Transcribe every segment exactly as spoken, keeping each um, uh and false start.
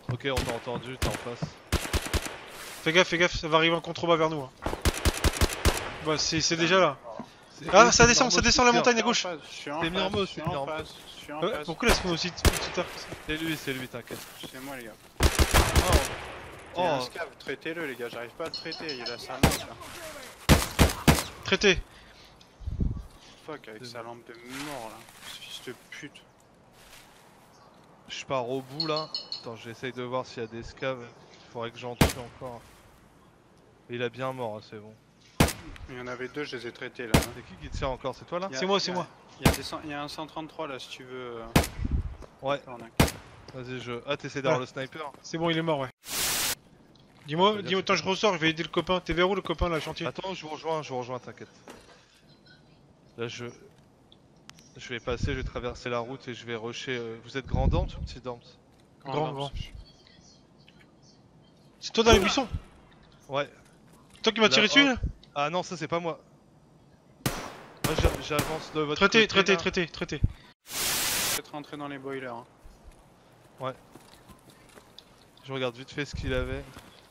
Ok, on t'a entendu, t'es en face. Fais gaffe, fais gaffe, ça va arriver en contrebas vers nous. Hein. Bah, c'est déjà là. C'est- Ah, oui, ça c'est descend, Mirmos ça descend la qui tire. montagne à gauche. Je suis en C'est face, Mirmos, je suis c'est en Mirmos. face, je suis en Ouais, face. pourquoi la spawn aussi, aussi tard que ça? C'est lui, c'est lui, t'inquiète. C'est moi les gars. Oh, Il y a un oh. scav, traitez-le les gars, j'arrive pas à le traiter, il a sa lampe là. Traité. Fuck avec sa lampe de mort là, ce fils de pute. Je pars au bout là. Attends, j'essaye de voir s'il y a des scavs. Il faudrait que j'en tue encore. Il a bien mort, hein, c'est bon. Il y en avait deux, je les ai traités là. C'est qui qui tire encore? C'est toi là? Il y a- C'est moi, il y c'est a- moi. Il y, a des cent- il y a un cent trente-trois là si tu veux. euh, Ouais, cornac. vas-y, je. Ah, t'essaies d'avoir Ah. le sniper? C'est bon, il est mort, ouais. Dis-moi, C'est-à-dire dis-moi, c'est attends, je ressors, je vais aider le copain. T'es vers où le copain là, chantier? Attends, je vous rejoins, je vous rejoins, t'inquiète. Là, je. Je vais passer, je vais traverser la route et je vais rusher. euh, Vous êtes grand Dante ou petit Dante? Grand, grand. C'est toi dans les buissons? Ouais. Toi qui m'as Là, tiré dessus hop. là? Ah non, ça c'est pas moi. Moi j'a- j'avance de votre Traité, côté. traité, là. traité, traité. Peut-être rentrer dans les boilers. Hein. Je regarde vite fait ce qu'il avait.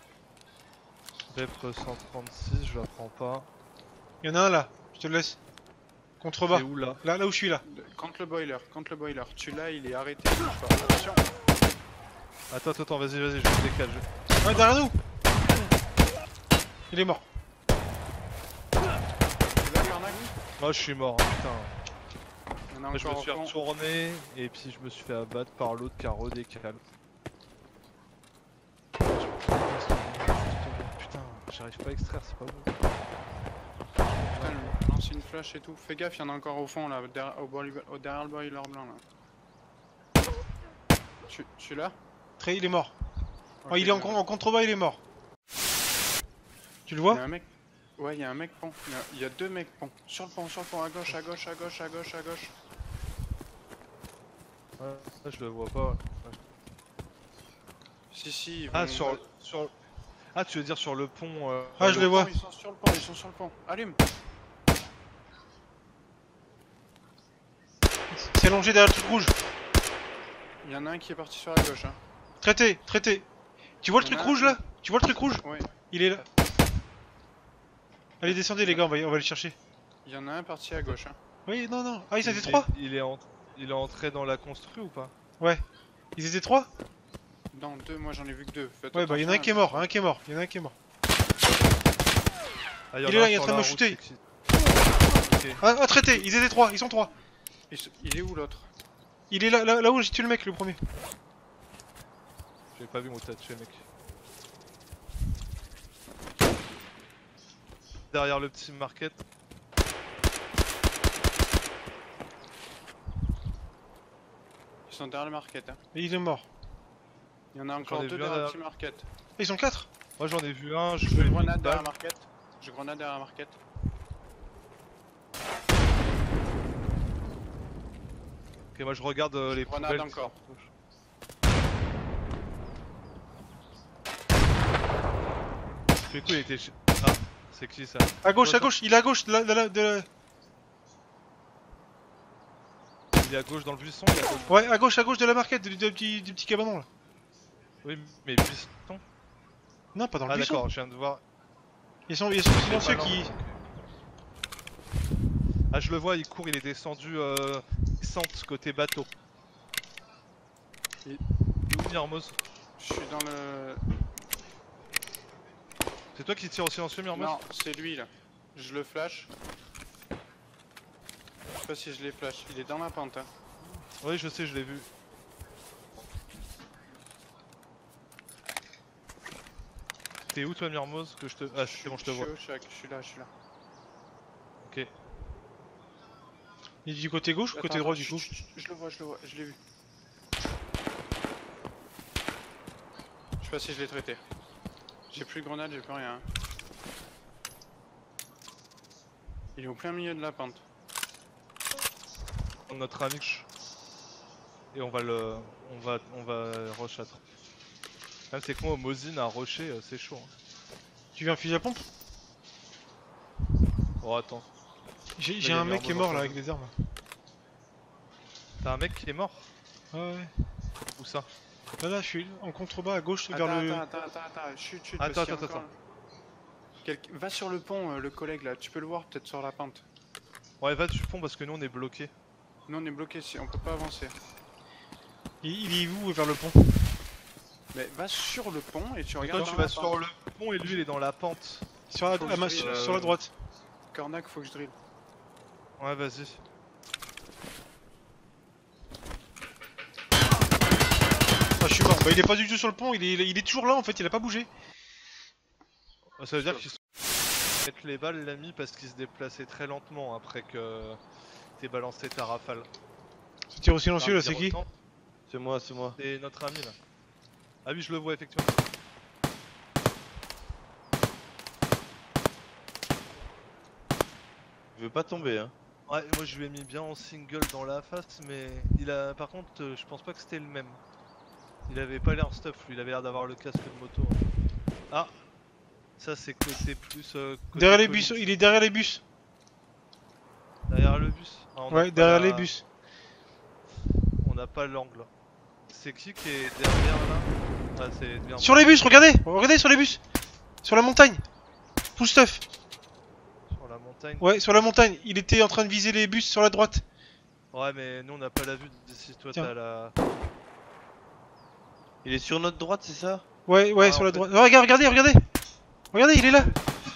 Vepre cent trente-six, je la prends pas. Il y en a un là, je te le laisse. Contrebas. C'est où là? Là, là où je suis là. De- Contre le boiler, contre le boiler. Tu l'as, il est arrêté. bouge pas. Attention. Attends, attends, attends, vas-y, vas-y, je me décale. je- Ouais, derrière nous. Il est mort. Tu l'as, cornac? Oh, je suis mort, hein, putain. Il y en a Moi, je me encore suis au fond. retourné et puis je me suis fait abattre par l'autre qui a redécalé. Putain, j'arrive pas à extraire, c'est pas bon. Putain, lui, lance une flash et tout. Fais gaffe, il y en a encore au fond là, derrière, au boiler, au- derrière le boiler blanc là. Tu, tu l'as? Très, il est mort. Ok, Oh, il est en, bien. con- en contrebas, il est mort. Tu le Il y a vois? un mec. Ouais, il y a un mec pont. Il y a, il y a deux mecs pont. Sur le pont, sur le pont, à gauche, à gauche, à gauche, à gauche, à gauche. Ouais, ça je le vois pas. Ouais. Si, si, ils Ah, vont- sur, sur. Ah, tu veux dire sur le pont. euh, Ah, Le je les pont, vois. Ils sont sur le pont, ils sont sur le pont. Allume. C'est allongé derrière le truc rouge. Il y en a un qui est parti sur la gauche. Hein. Traité, traité. Tu vois le Il y en truc a rouge un- là? Tu vois le truc rouge? Ouais. Il est là. Allez, descendez les gars, on va, y- on va le chercher. Il y en a un parti à gauche. Hein. Oui, non, non. Ah, ils il étaient est- trois? il est, en- il est entré dans la constru ou pas? Ouais. Ils étaient trois? Non, deux, moi j'en ai vu que deux. Faites Ouais, bah il y en a un attention, qui est mort, un qui est mort, il y en a un qui est mort. Ah, y Il en est a là, un il est en sur train de la me route, shooter. c'est qui? Ok. Ah, ah, traité, ils étaient trois, ils sont trois. Il, s- il est où l'autre? Il est là, là, là où j'ai tué le mec, le premier. J'ai pas vu mon t'as tué, mec. Derrière le petit market. Ils sont derrière le market. Hein. Et il est mort. Il y en a encore ai deux vu un derrière le derrière- petit market. Ils sont quatre. Moi j'en ai vu un, je Je fais une grenade derrière balle. le market. Je grenade derrière le market. Ok, moi je regarde euh, les Grenade poubelles. encore. Du coup il était... chez- Ah, c'est qui ça? À gauche, à Attends. gauche, il est à gauche de la, de la, de la- Il est à gauche dans le buisson, il est à gauche. Ouais, à gauche, à gauche de la marquette, du, du petit, du petit cabanon là. Oui, mais buisson. Non, pas dans le Ah buisson. d'accord, je viens de voir. Ils sont, ils sont silencieux Ah, non, qui. ok. Ah je le vois, il court, il est descendu euh, centre côté bateau. Il- Où Mirmos? Je suis dans le. C'est toi qui tires au silencieux Mirmos? Non, c'est lui là. Je le flash. Je sais pas si je l'ai flash. Il est dans la pente. Hein. Oui je sais, je l'ai vu. T'es où toi Mirmos que je te... Ah c'est bon, je te vois. suis au shack, je suis là, je suis là. Ok. Il est du côté gauche ou côté Attends, droit attends, du coup? chut, chut, Je le vois, je le vois, je l'ai vu. Je sais pas si je l'ai traité. J'ai plus de grenade, j'ai plus rien. hein. Il est au plein milieu de la pente. Notre ami. Et on va le... On va... On va rush à trois. Même c'est que moi au Mosin à rusher euh, c'est chaud. Hein. Tu veux un fusil à pompe? Oh attends. J'ai Là, j'ai y a un mec Mirmos qui est en mort là face. avec des armes. T'as un mec qui est mort? Ouais, ouais. Où ça? Là, là, je suis en contrebas à gauche vers Attends, le. attends, attends, attends, attends, chut, chut. Attends, parce qu'il y a attends, encore- attends. Quelqu'un- Va sur le pont, euh, le collègue là, tu peux le voir peut-être sur la pente. Ouais, va du pont parce que nous on est bloqué. Nous on est bloqué ici, on peut pas avancer. Il, il est où vers le pont? Mais va sur le pont et tu Toi, regardes. tu dans vas la sur pente. le pont et lui il est dans la pente. Sur la, Faut que à ma- je sur, drill, sur la euh, droite. Cornac, faut que je drill. Ouais, vas-y. Ah, je suis mort. Bah, il est pas du tout sur le pont, il est, il est toujours là en fait, il a pas bougé. Ah, ça veut dire qu'ils sont. Mettre les balles, l'ami, parce qu'il se déplaçait très lentement après que t'aies balancé ta rafale. Ce tir au silencieux là, Enfin, c'est qui? autant, C'est moi, c'est moi. C'est notre ami là. Ah oui, je le vois effectivement. Je veux pas tomber, hein. Ouais, moi je lui ai mis bien en single dans la face, mais il a. Par contre, euh, je pense pas que c'était le même. Il avait pas l'air stuff, lui, il avait l'air d'avoir le casque de moto. hein. Ah, ça c'est côté plus. euh, côté Derrière les police. bus, il est derrière les bus. Derrière le bus. Ah, on a Ouais, pas derrière la- les bus. On n'a pas l'angle. C'est qui qui est derrière là? Ah, c'est bien. Sur les bus, regardez! Regardez sur les bus! Sur la montagne! Full stuff! Sur la montagne. Ouais, sur la montagne, il était en train de viser les bus sur la droite. Ouais, mais nous on n'a pas la vue d'ici. Toi Tiens. t'as la. Il est sur notre droite, c'est ça? Ouais, ouais, Ah, sur en la fait- droite. Oh, regarde, regardez, regardez! Regardez, il est là!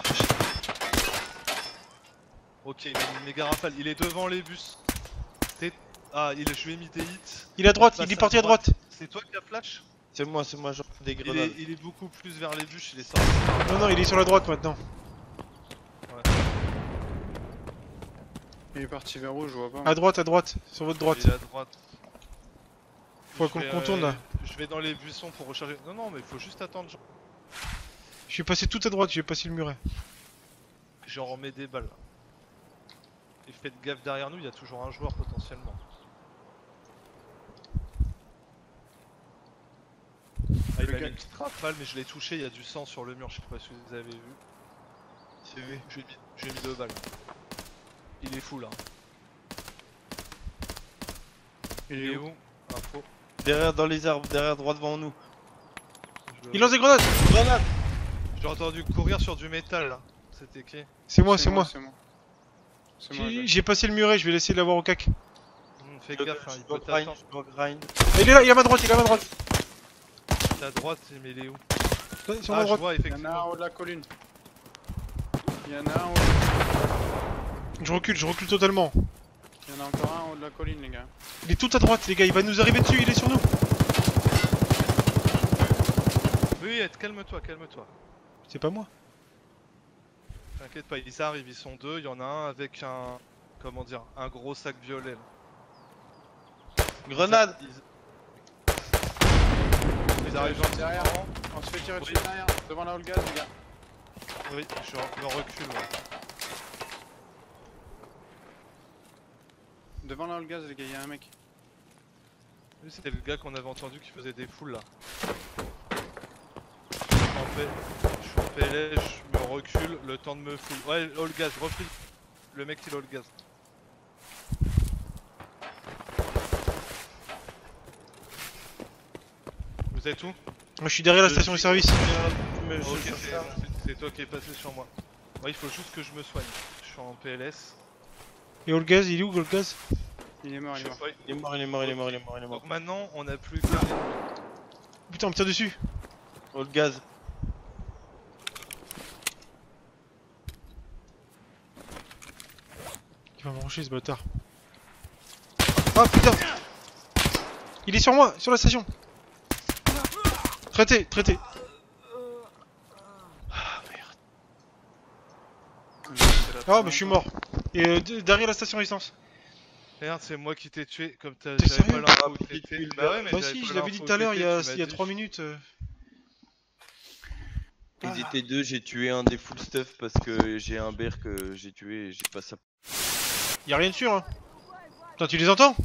Ok, il a mis une méga rafale. Il est devant les bus. T'es- Ah, il... je lui ai mis des hits. Il est à droite, passe il est parti à droite. C'est toi qui as flash? C'est moi, c'est moi, genre des Il grenades. est... il est beaucoup plus vers les bus, il est sorti. Non, non, il est sur la droite maintenant. Il est parti vers où, je vois pas. À droite, à droite, sur votre droite. Il est à droite. Faut Je qu'on vais, le contourne là. Je vais dans les buissons pour recharger. Non, non, mais il faut juste attendre. genre. Je suis passé tout à droite, j'ai passé le muret. J'en remets des balles. Et faites gaffe derrière nous, il y a toujours un joueur potentiellement. Ah, il Le m'a gars- mis une petite rafale, mais je l'ai touché, il y a du sang sur le mur, je sais pas si vous avez vu. C'est vu. Je lui ai mis, je lui ai mis deux balles. Il est fou là. Il Il est est où? où? Info. Derrière, dans les arbres, derrière, droit devant nous. Je le Il vois. lance des grenades! Grenade! J'ai entendu courir sur du métal là. C'était qui? C'est moi, c'est moi. C'est moi. C'est moi. J'ai gars. j'ai passé le muret, je vais laisser l'avoir au cac. Hum, Fais Je- gaffe, hein, je il dois peut grind, t'attendre. je dois grind. Ah, il est là, il est à ma droite, il est à ma droite. T'es à droite, mais il est où? Là, sur Ah, ma je droite. vois Il y en a un effectivement. en haut de la colline. Il y en a un en haut. Je recule, je recule totalement. Il y en a encore un en haut de la colline, les gars. Il est tout à droite, les gars, il va nous arriver dessus, il est sur nous. Oui, Ed, calme-toi, calme-toi. C'est pas moi. T'inquiète pas, ils arrivent, ils sont deux. Il y en a un avec un. Comment dire? Un gros sac violet. là. Grenade! Ils, ils arrivent gentiment. Derrière. On se fait tirer dessus Oui. derrière. Devant la hall gaz, les gars. Oui, je re- me recule. ouais. Devant la hall gaz, les gars, il y a un mec. Lui, c'était le gars qu'on avait entendu qui faisait des foules là. Je suis en P- je suis en P L S, je me recule, le temps de me full. Ouais, all gaz, refile. Le mec il all gaz. Vous êtes où? Moi, je suis derrière la Je station de suis- service. Mais je Ok, cherche c'est ça. c'est- c'est toi qui es passé sur moi. Ouais, il faut juste que je me soigne. Je suis en P L S. Et All Gaz, il est où All Gaz? Il est mort, il Je est mort. soigne. Il est mort, il est mort, il est mort, il est mort, il est mort. Donc maintenant, on a plus qu'un. Putain, on me tire dessus. All gaz. Il va me brancher ce bâtard. Ah putain! Il est sur moi, sur la station. Traité, traité. Ah bah je suis mort. Et euh, d- derrière la station essence. Merde, c'est moi qui t'ai tué. Comme t'as- T'es j'avais pas sérieux l'info où Ah, t'étais. puis- Bah ouais, mais Bah j'avais si, pas je l'avais dit l'info tout à où l'heure, il y a, t'étais, tu il y a m'as trois dit. minutes. euh. Ils étaient deux, j'ai tué un des full stuff parce que j'ai un bear que j'ai tué et j'ai pas ça. Y a rien de sûr hein. Putain, tu les entends?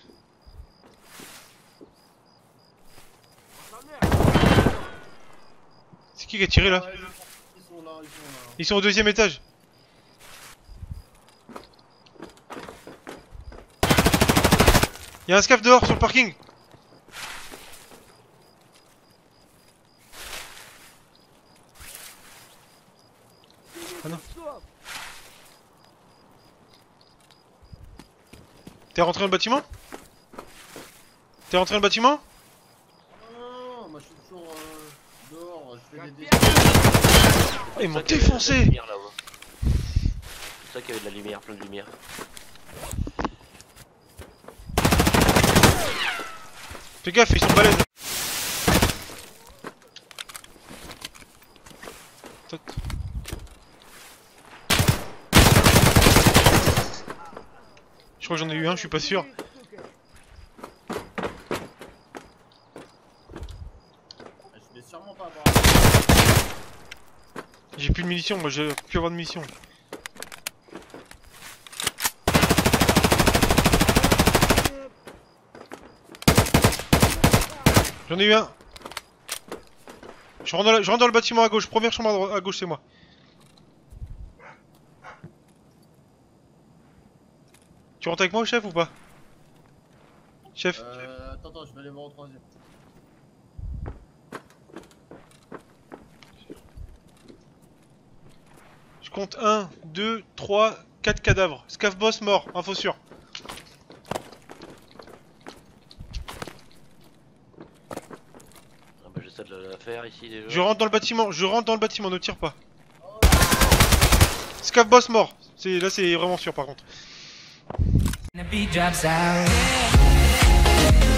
C'est qui qui a tiré là? Ils sont au deuxième étage. Y'a un scaf dehors sur le parking. Ah non. T'es rentré dans le bâtiment? T'es rentré dans le bâtiment? Non, moi je suis toujours euh, dehors, je fais des dés. Oh, ils m'ont C'est pour ça qu'il y avait de la défoncé! lumière, là-haut. C'est pour ça qu'il y avait de la lumière, plein de lumière. Fais gaffe, ils sont balèzes! Tot. Je crois que j'en ai eu un, je suis pas sûr. Je vais sûrement pas avoir. J'ai plus de munitions, moi j'ai plus avoir de munitions. J'en ai eu un. Je rentre, dans la- je rentre dans le bâtiment à gauche, première chambre à, droite, à gauche c'est moi. Tu rentres avec moi chef ou pas? Chef, Euh, attends, attends, je vais aller voir au troisième. je compte un, deux, trois, quatre cadavres. Scaf boss mort, info sûre. Ah bah j'essaie de la faire ici déjà. Je rentre dans le bâtiment, je rentre dans le bâtiment, ne tire pas. Scaf boss mort. C'est là c'est vraiment sûr par contre. The beat drops out.